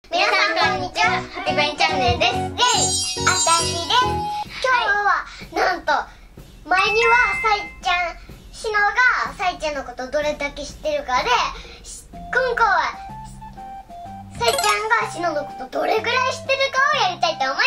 皆さんこんにちは、ハピバイチャンネルです。あたしです。今日はなんと前にはしのがさいちゃんのことどれだけ知ってるかで、今回はさいちゃんがしののことどれぐらい知ってるかをやりたいと思います。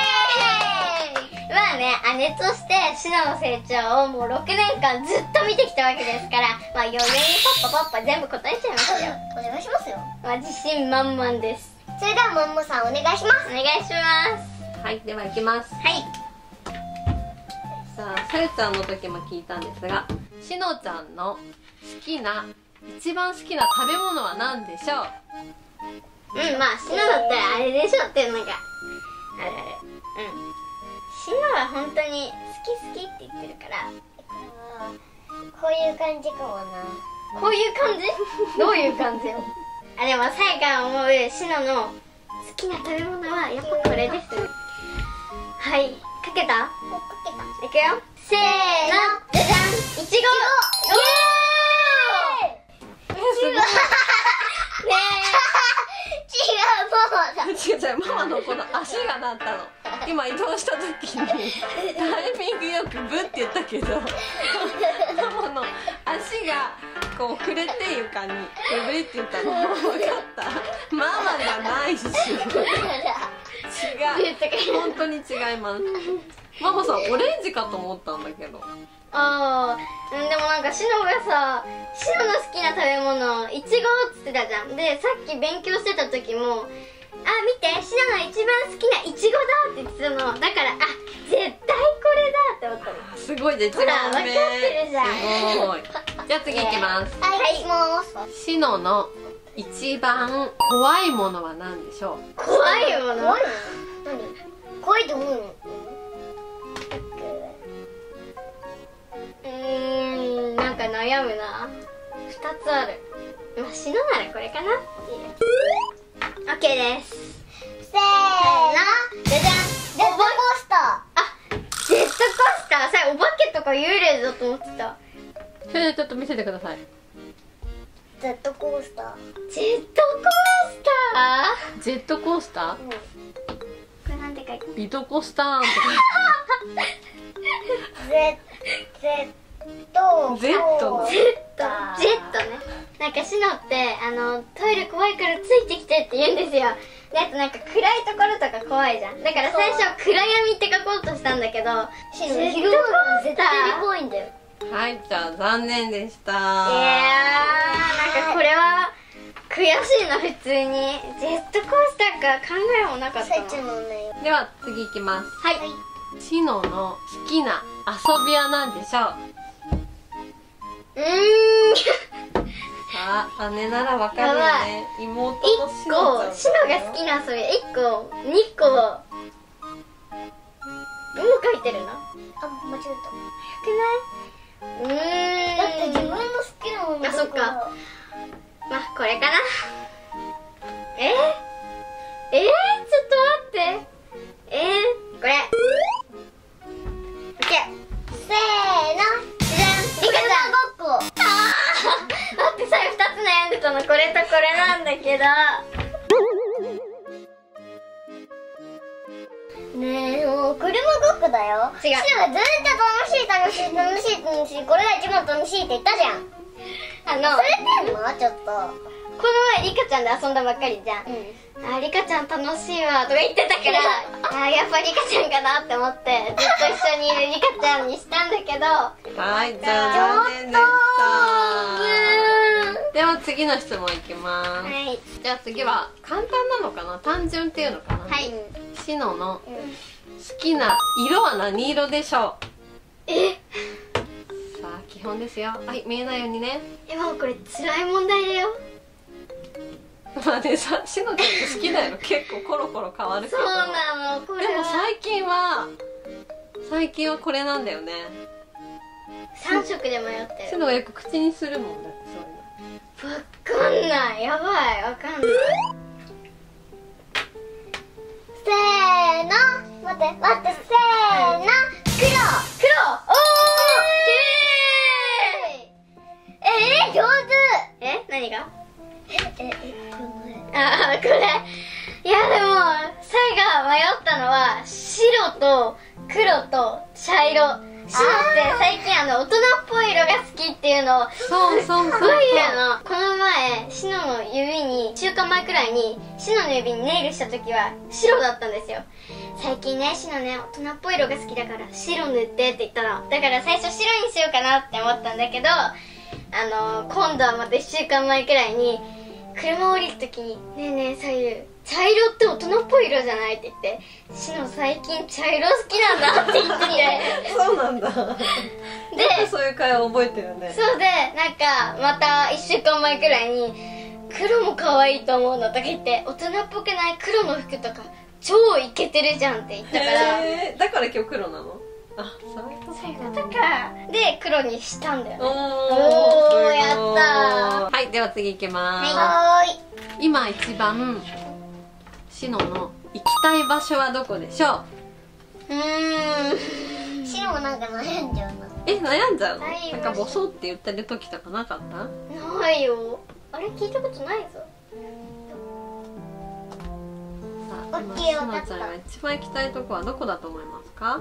まあね、姉としてしのの成長をもう6年間ずっと見てきたわけですから、まあ余裕にパッパ全部答えちゃいますよ。 お願いしますよ。 まあ自信満々です。 それではもんもさんお願いします。 お願いします。 はい、では行きます。 はい。 さあ、さゆちゃんの時も聞いたんですが、しのちゃんの一番好きな食べ物は何でしょう？ まあしのだったらあれでしょってなんかある。しのは本当に好きって言ってるから、 こういう感じかもな。 こういう感じ？どういう感じよ。あ、でもさやが思うしのの好きな食べ物はやっぱこれです。はい、かけた？ もうかけた。 いくよ。せーの、じゃじゃん、いちご。 違う、ママのこの足が鳴ったの。今移動した時にタイミングよくブって言ったけど、ママの足がこう触れて床にブリって言ったの。分かった？ママじゃないし。違う、本当に違います。ママさ、オレンジかと思ったんだけど。 あー、でもなんかしのがさ、しのの好きな食べ物いちごっつってたじゃん。でさっき勉強してた時も、あ、見て、しのの一番好きないちごだって言ってたの。だから、あ、絶対これだって思ったの。 すごいで、 ほら、分かってるじゃん。 すごい。じゃあ次行きます。 はい、もうしのの一番怖いものは何でしょう？ 怖いもの？ 怖いの？何？怖いと思うの？ なんか悩むな。2つある。まあしのならこれかなっていう。オッケーです。 せーの、じゃじゃん、ジェットコースター。 あ、ジェットコースター。さ、お化けとか幽霊だと思ってた。 それでちょっと見せてください。 ジェットコースター。 ジェットコースター？ ジェットコースター？ これなんて書いてある？ ビトコスターンとか。 ジェットジェットね。なんかしのってトイレ怖いからついてきてって言うんですよ。で、あとなんか暗いところとか怖いじゃん。だから最初暗闇って書こうとしたんだけど、 ジェットコースター絶対怖いんだよ。 はい、じゃあ残念でした。 いやー、なんかこれは悔しいな。普通にジェットコースターか考えもなかったの。 では次いきます。 はい。 しのの好きな遊びは何でしょう？さあ、姉ならわかるよね。妹のしのちゃん。 しのが好きな遊び1個2個もう書いてるな。 あ、間違早くない？ だって自分の好きなもの。 あ、そっか。まあこれかな。ちょっと待って。これ。オッケー。 せーの、じゃん、 リカちゃんごっこ。 待ってさ、2つ悩んでたの。これとこれなんだけど。 ねえ、もう車ごっこだよ。 違う。 しのがずっと楽しい、これが一番楽しいって言ったじゃん。それでもちょっとこの前リカちゃんで遊んだばっかりじゃん。あ、リカちゃん楽しいわとか言ってたからあ、やっぱリカちゃんかなって思ってずっと一緒にいるリカちゃんにしたんだけど。 はい、じゃあ残念でした。では次の質問いきます。 はい。 じゃあ次は簡単なのかな、単純っていうのかな。 はい。 しのの好きな色は何色でしょう？さあ、基本ですよ。はい、見えないようにね。 もうこれ辛い問題だよ。 まあね、しのちゃんって好きな色結構コロコロ変わるけど。 そうなの、これは。 でも最近はこれなんだよね。 3色で迷ってる。 しのがよく口にするもんだって、そういうの。 わかんない。やばい、わかんない。 せーの、待って、せーの、黒。 おー、 上手。 何が？ このああ、これ。いやでも、サイが迷ったのは白と黒と茶色。白って最近大人っぽい色が好きっていうのをそうそうそうすごい言うの。この前シノの指に1週間前くらいにシノの指にネイルした時は白だったんですよ。最近ねシノね大人っぽい色が好きだから白塗ってって言ったの。だから最初白にしようかなって思ったんだけど、今度はまた1週間前くらいに車降りる時に「ねえねえ左右茶色って大人っぽい色じゃない?」って言って「シノ最近茶色好きなんだ」って言っててそうなんだ。 でそういう会話覚えてるね。 そうでなんかまた1週間前くらいに「黒も可愛いと思うの」とか言って「大人っぽくない黒の服とか超イケてるじゃん」って言ったから、 だから今日黒なの？あ、そういうことだからで黒にしたんだよね。 おーやったー。 はい、では次いきます。 はーい。 今一番シノの行きたい場所はどこでしょう？ シノもなんか悩んじゃうな。 悩んじゃうの？ ないよなんかボソって言ってる時とかなかった？ ないよ。あれ聞いたことないぞ。 さあ、今オッケーシノわかったちゃんが一番行きたいとこはどこだと思いますか？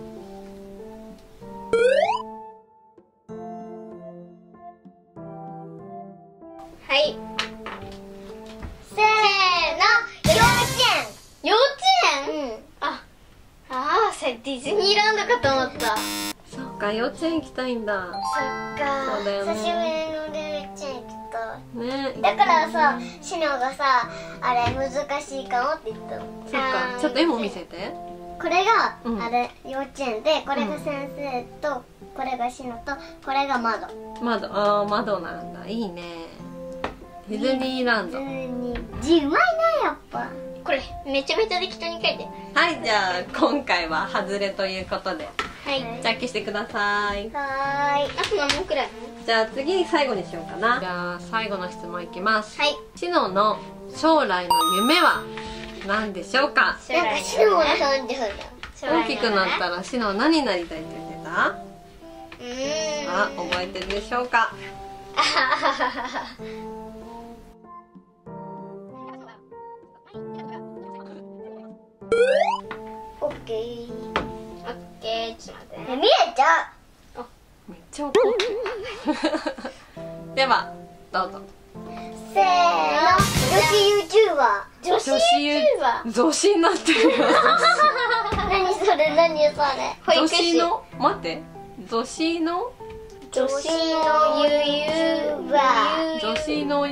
はい。 せーの、幼幼稚園？ 稚園。 それディズニーランドかと思った。 そうか、幼稚園行きたいんだ。 そっか。 そうだよ久しぶりね。 の幼稚園行きね、 た。だからさ、シノがさ、あれ難しいかもって言ったの。 そっか、ちょっと絵も見せて。 これが、 うんあれ幼稚園で、これが先生と、これがシノと、これが窓。 窓なんだ。いいね。ディズニーランド。 字うまいね、やっぱ。 これめちゃめちゃ適当に書いて。 はい、じゃあ今回は外れということで、 はい。 じゃあ消してください。 はーい。 あと何問くらい？ じゃあ次最後にしようかな。じゃあ最後の質問いきます。 はい。 シノの将来の夢は何でしょうか？ なんかシノも悩んじゃう大きくなったらシノ何になりたいって言ってた？ うーん。 あ、覚えてるでしょうか？ あはははは。 オッケー。 オッケー、ちょっと待ってね。 見えちゃめっちゃ怒ってる。ではどうぞ。 う。せーの、女子 YouTuber。 女子 YouTuber。 女子になってるよ。 何それ、何それ。 保育士。 女子の待って女子の女子の女子の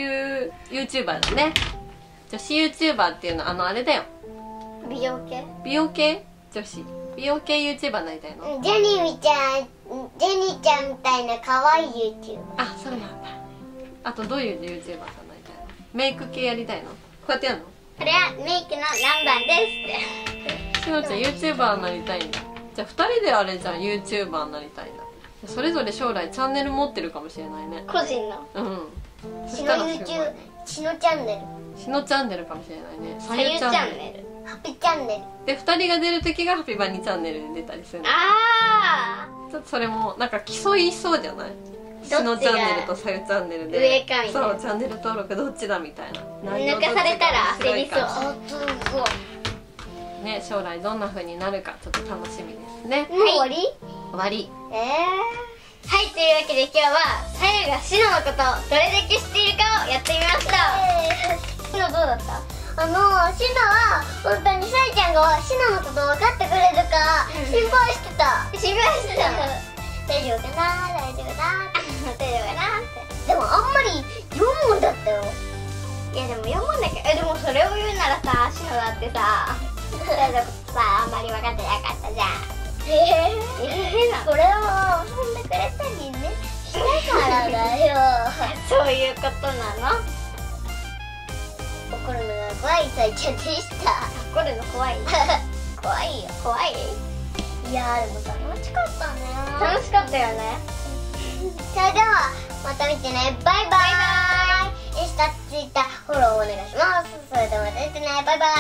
YouTuber だね。女子 YouTuber っていうのはあれだよ。 美容系？ 美容系女子美容系 YouTuber になりたいの？ ジェニーちゃんみたいな可愛い YouTuber。 あ、そうなんだ。あとどういう YouTuber さんになりたいの？メイク系やりたいの？こうやってやるの？ これはメイクの何番ですって。 しのちゃん YouTuber になりたいんだ。じゃあ2人であれじゃん YouTuber になりたいんだ。それぞれ将来チャンネル持ってるかもしれないね。 個人のうん。そシノしたらすごい YouTube、シノチャンネル、 しのチャンネルかもしれないね。 さゆチャンネル。 ハピチャンネル。 で2人が出る時がハピバニチャンネルで出たりするの。 あちょっとそれもなんか競いそうじゃない？しのチャンネルとさゆチャンネルで上かみたいなそうチャンネル登録どっちだみたいな。 抜かされたら焦りそう。 あ、すごい。 ね、将来どんな風になるかちょっと楽しみですね。 もう終わり？ 終わり。 はい、というわけで今日はさゆがシノのことをどれだけ知っているかをやってみました。シノどうだった？ シノは本当にサイちゃんがシノのこと分かってくれるか心配してた。 心配してたの？ 大丈夫かな、大丈夫かな。 大丈夫かなって。 でもあんまり4問だったよ。 いやでも読むんだけど、でもそれを言うならさ、シノだってさ、大丈夫さ、あんまり分かってなかったじゃん。 これを遊んでくれたりねしたからだよ。 そういうことなの？ 怒るのが怖いサイちゃんでした。 怒るの怖い？ 怖いよ。 怖い？ いやーでも楽しかったね。 楽しかったよね。 それではまた見てね。バイバイ。インスタ、ツイッター、フォローお願いします。それではまた見てね。バイバ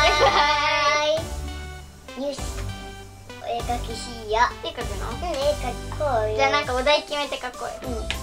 イ。よし。絵描きしよう。 絵描くの？ 絵描こうよ。 じゃあなんかお題決めて描こうよ。 うん。